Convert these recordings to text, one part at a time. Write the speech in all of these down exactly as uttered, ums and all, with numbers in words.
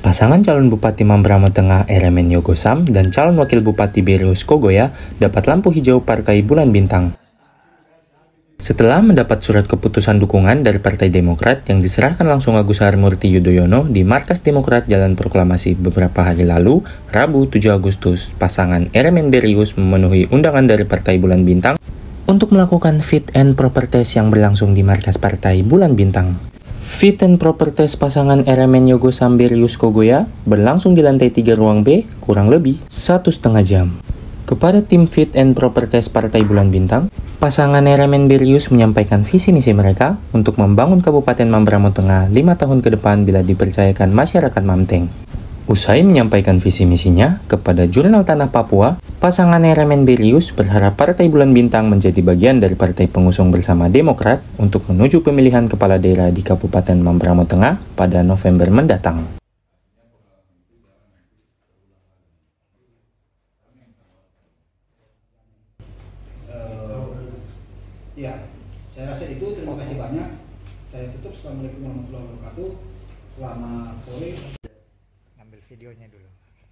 Pasangan calon Bupati Mamberamo Tengah Eremen Yogosam dan calon Wakil Bupati Berius Kogoya dapat lampu hijau Partai Bulan Bintang. Setelah mendapat surat keputusan dukungan dari Partai Demokrat yang diserahkan langsung Agus Harimurti Yudhoyono di Markas Demokrat Jalan Proklamasi beberapa hari lalu, Rabu tujuh Agustus, pasangan Eremen Berius memenuhi undangan dari Partai Bulan Bintang untuk melakukan fit and proper test yang berlangsung di markas Partai Bulan Bintang. Fit and proper test pasangan Eremen Yogosam Berius Kogoya berlangsung di lantai tiga ruang B kurang lebih satu setengah jam. Kepada tim Fit and Proper Test Partai Bulan Bintang, pasangan Eremen Berius menyampaikan visi misi mereka untuk membangun Kabupaten Mamberamo Tengah lima tahun ke depan bila dipercayakan masyarakat Mamteng. Usai menyampaikan visi misinya kepada Jurnal Tanah Papua, pasangan Eremen Berius berharap Partai Bulan Bintang menjadi bagian dari partai pengusung bersama Demokrat untuk menuju pemilihan kepala daerah di Kabupaten Mamberamo Tengah pada November mendatang. Ya, saya rasa itu. Terima kasih banyak. Saya tutup. Assalamualaikum warahmatullahi wabarakatuh. Selamat sore. Ngambil videonya dulu.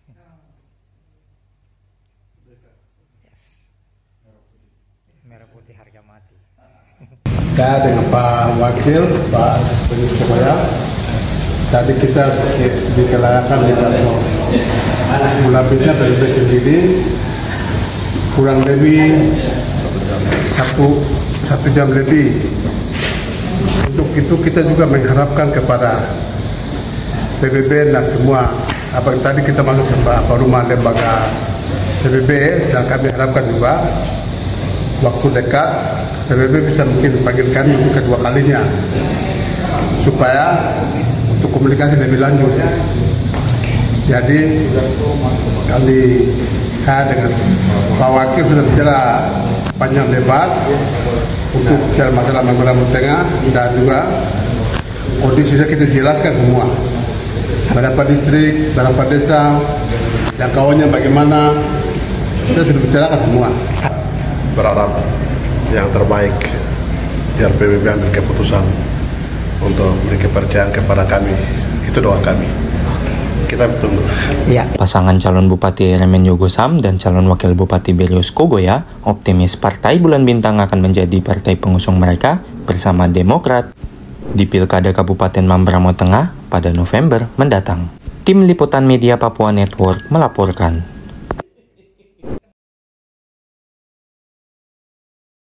Yes. Merah putih harga mati. Saya dengan Pak Wakil, Pak Berius Kogoya. Tadi kita dikelayakan di kantor Bulabitnya dari B sendiri kurang lebih satu satu jam lebih. Untuk itu kita juga mengharapkan kepada P B B dan semua apa tadi kita masuk ke apa rumah lembaga P B B dan kami harapkan juga waktu dekat P B B bisa mungkin panggil kami untuk kedua kalinya supaya untuk komunikasi lebih lanjut. Jadi kali saya dengan Pak Wakil sudah bicara panjang lebar untuk bicara masalah Mamberamo Tengah dan juga kondisinya kita jelaskan semua. Berapa distrik, berapa desa, jangkauannya bagaimana, kita sudah bicarakan semua. Berharap yang terbaik biar P B B ambil keputusan untuk beri kepercayaan kepada kami. Itu doa kami. Kita tunggu. Ya. Pasangan calon Bupati Eremen Yogosam dan calon Wakil Bupati Berius Kogoya optimis Partai Bulan Bintang akan menjadi partai pengusung mereka bersama Demokrat di Pilkada Kabupaten Mamberamo Tengah pada November mendatang. Tim Liputan Media Papua Network melaporkan.